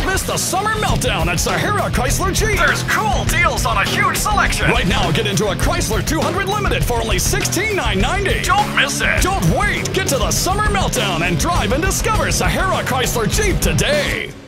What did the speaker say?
miss the summer meltdown at Sahara Chrysler Jeep. There's cool deals on a huge selection. Right now, get into a Chrysler 200 Limited for only $16,990. Don't miss it. Don't wait. Get to the summer meltdown and drive and discover Sahara Chrysler Jeep today.